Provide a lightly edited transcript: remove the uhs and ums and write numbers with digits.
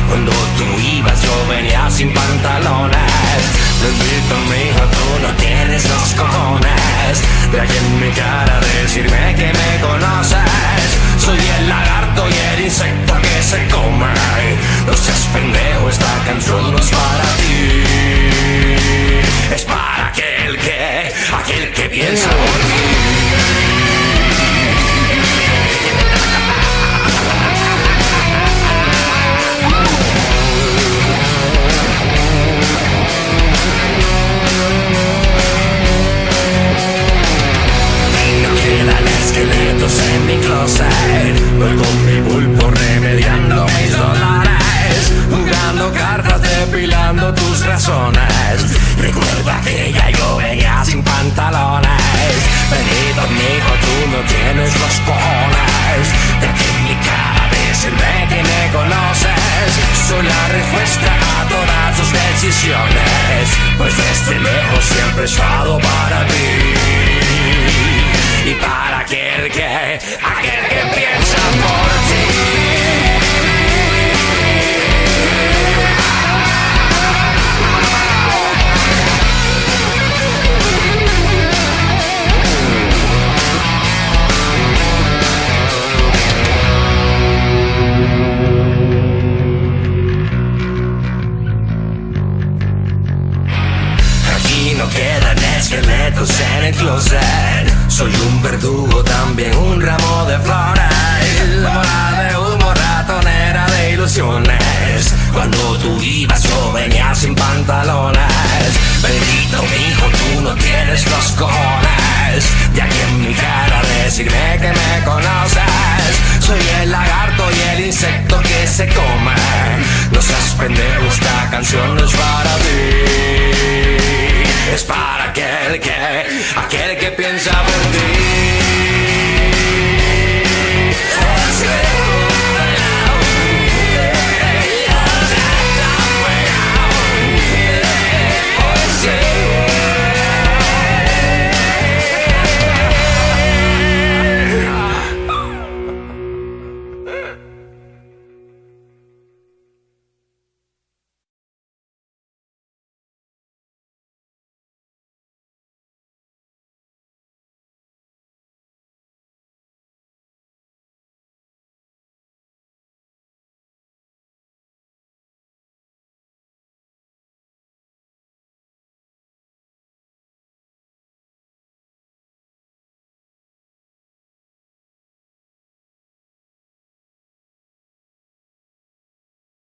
Cuando tú ibas yo venía sin pantalones. Bendito mijo, tú no tienes los cojones de aquí en mi cara decirme que me conoces. Soy el lagarto y el insecto que se come. No seas pendejo, esta canción no es para ti. Es para aquel que piensa por ti. Esqueletos en mi closet, voy con mi pulpo remediando mis dolores, jugando cartas, depilando tus razones. Recuerda que ya yo venía sin pantalones. Venido mijo, tú no tienes los cojones de que en mi cara decirme que me conoces. Soy la respuesta a todas tus decisiones, pues desde lejos siempre he estado para ti. Y para aquel que piensa por ti. Aquí no quedan esqueletos en el closet. Soy un verdugo, también un ramo de flores, bola de humo, ratonera de ilusiones. Cuando tú ibas yo venía sin pantalones. Bendito mijo, tú no tienes los cojones de aquí en mi cara decirme que me conoces. Soy el lagarto y el insecto que se come. No seas pendejo, esta canción no es para ti. Es para aquel que piensa